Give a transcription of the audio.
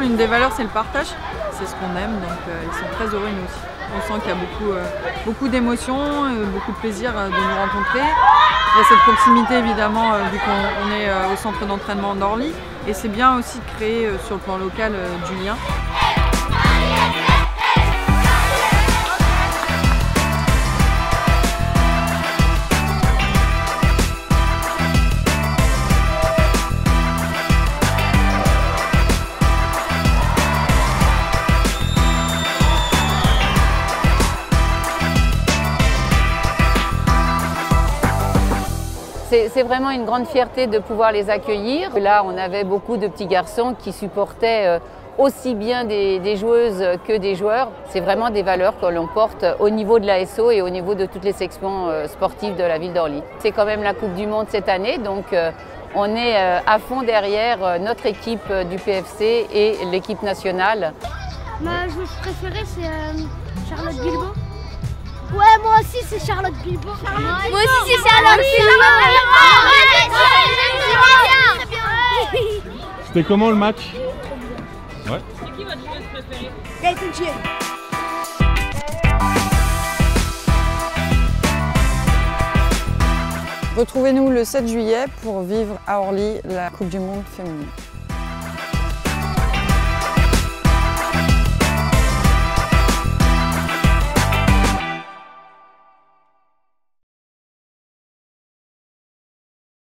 l'une des valeurs, c'est le partage. C'est ce qu'on aime, donc ils sont très heureux, nous aussi. On sent qu'il y a beaucoup d'émotions, beaucoup de plaisir de nous rencontrer. Il y a cette proximité, évidemment, vu qu'on est au centre d'entraînement d'Orly. Et c'est bien aussi de créer, sur le plan local, du lien. C'est vraiment une grande fierté de pouvoir les accueillir. Là, on avait beaucoup de petits garçons qui supportaient aussi bien des joueuses que des joueurs. C'est vraiment des valeurs que l'on porte au niveau de l'ASO et au niveau de toutes les sections sportives de la ville d'Orly. C'est quand même la Coupe du Monde cette année, donc on est à fond derrière notre équipe du PFC et l'équipe nationale. Ma joueuse préférée, c'est Charlotte Guilbault. Ouais, moi aussi c'est Charlotte Guilbault. Moi aussi c'est Charlotte Guilbault. C'était comment le match? Ouais. C'est qui votre joueuse préférée? Gaëtan Thiel. Retrouvez-nous le 7 juillet pour vivre à Orly la Coupe du Monde féminine.